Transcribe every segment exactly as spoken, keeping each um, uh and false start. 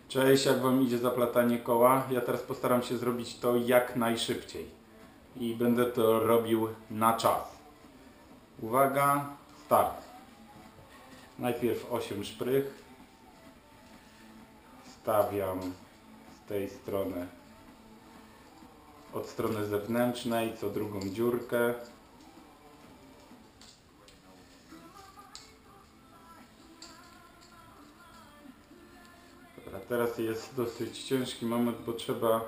Cześć, jak Wam idzie zaplatanie koła? Ja teraz postaram się zrobić to jak najszybciej i będę to robił na czas. Uwaga, start. Najpierw osiem szprych. Stawiam z tej strony, od strony zewnętrznej, co drugą dziurkę. Dobra, teraz jest dosyć ciężki moment, bo trzeba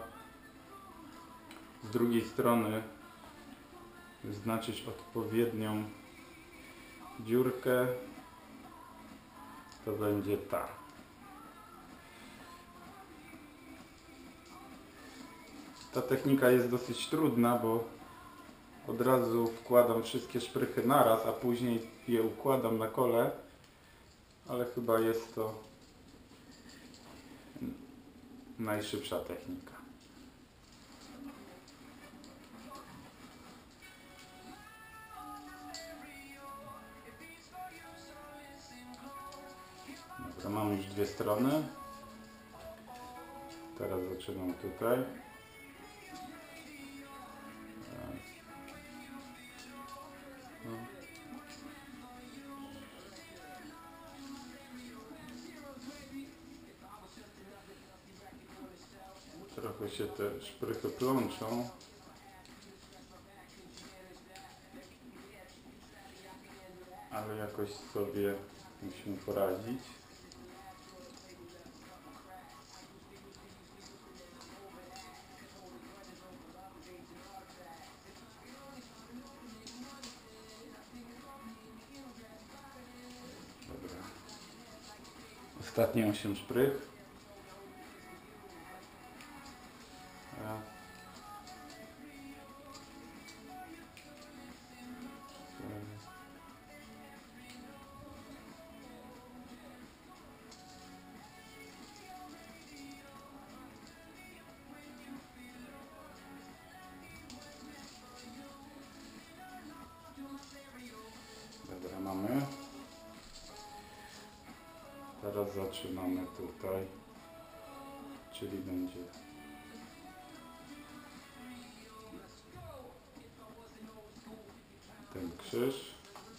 z drugiej strony wyznaczyć odpowiednią dziurkę. To będzie ta. Ta technika jest dosyć trudna, bo od razu wkładam wszystkie szprychy naraz, a później je układam na kole, ale chyba jest to najszybsza technika. Dobra, mam już dwie strony. Teraz zaczynam tutaj. No. Trochę się te szprychy plączą. Ale jakoś sobie musimy poradzić. Dobra. Ostatnie osiem szprych. Raz. Dobra, mamy. Teraz zaczynamy tutaj, czyli będzie ten krzyż.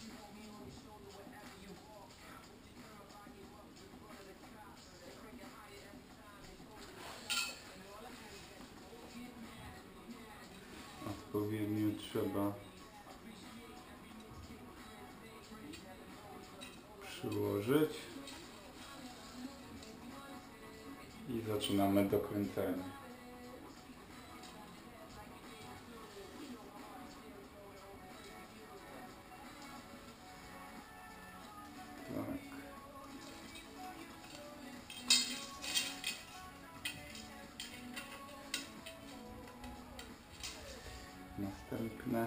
Odpowiednio trzeba przyłożyć i zaczynamy dokręcenie. Tak. Następne.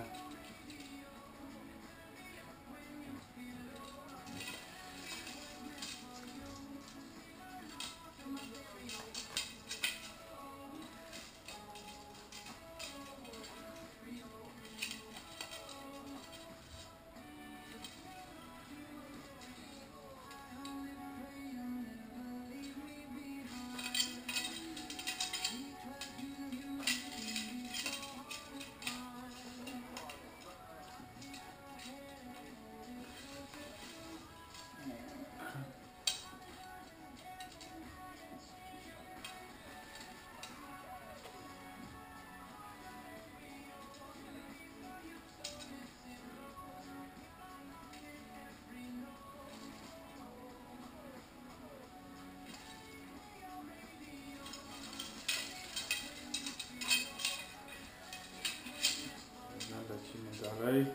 Lecimy dalej.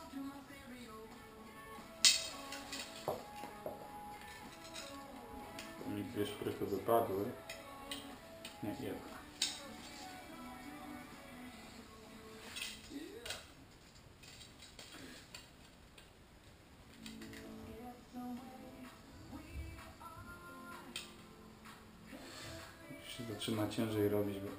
Mi dwie szprychy wypadły. Nie, jedna. Już się zaczyna ciężej robić, bo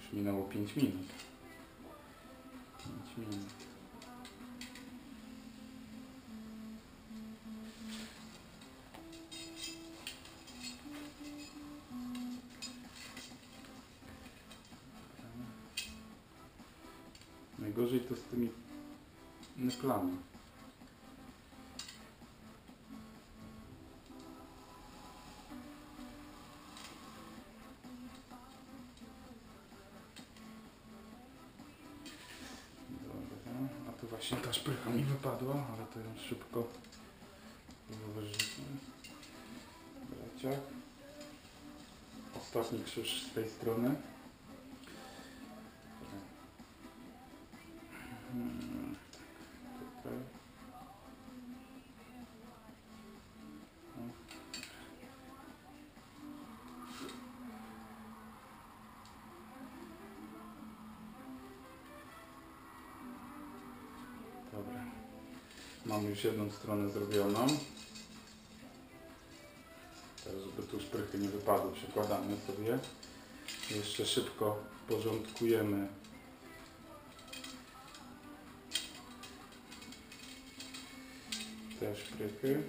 Już minęło pięć minut. pięć minut. Najgorzej to z tymi nyplami. Dobra, a tu właśnie ta szprycha mi wypadła, ale to ją szybko wyłożymy. Braciak. Ostatni krzyż z tej strony. Hmm, tutaj. O. Dobra. Mamy już jedną stronę zrobioną. Teraz, żeby tu szprychy nie wypadły, przekładamy sobie. Jeszcze szybko porządkujemy te szprychy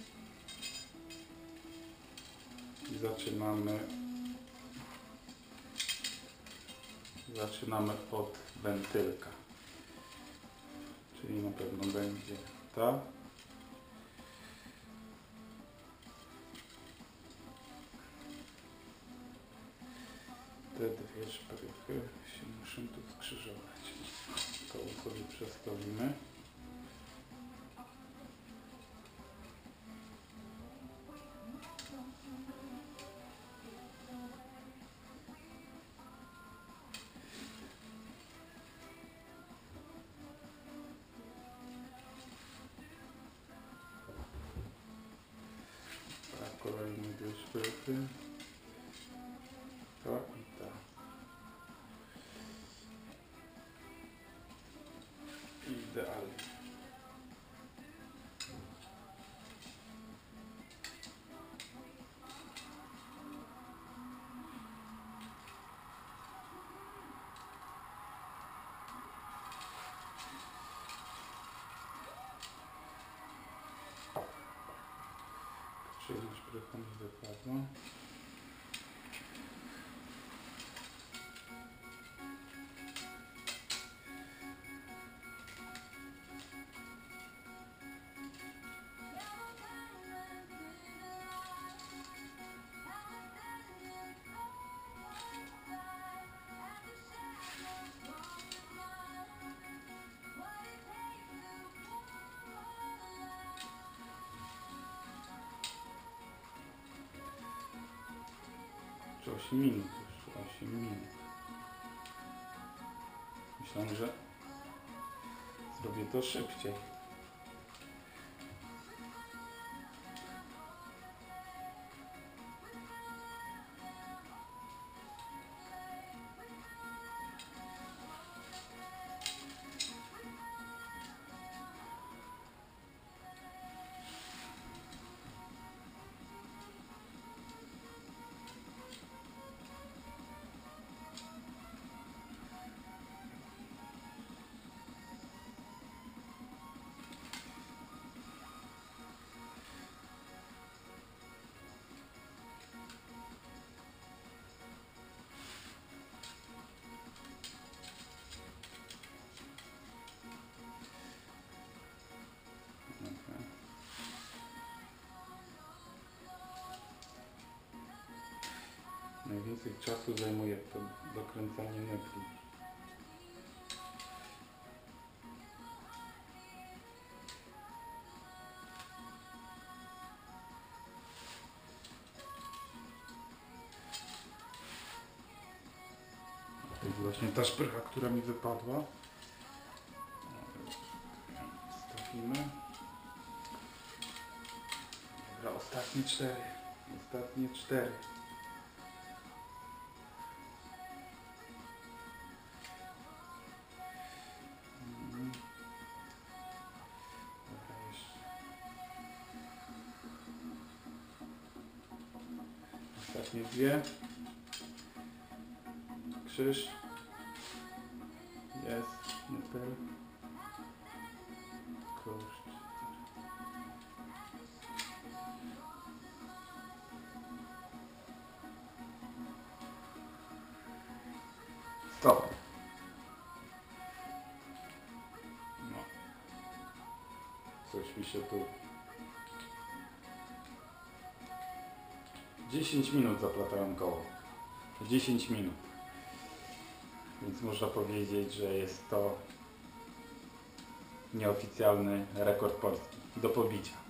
i zaczynamy zaczynamy od wentylka, czyli na pewno będzie ta. Te dwie szprychy się muszą tu skrzyżować. To sobie przestawimy. Tak, kolejne dwie szprychy. Ta i ta. Idealnie. Czyli szprycha mi wypadła. osiem minut już, osiem minut. Myślałem, że zrobię to szybciej. Najwięcej czasu zajmuje to dokręcanie netli. To jest właśnie ta szprycha, która mi wypadła. Stawimy. Dobra, ostatnie cztery. Ostatnie cztery. Ostatnie dwie. Krzyż. cztery. Kosz cztery. Stop. No. Coś mi się tu... dziesięć minut zaplatają koło. dziesięć minut. Więc można powiedzieć, że jest to nieoficjalny rekord Polski do pobicia.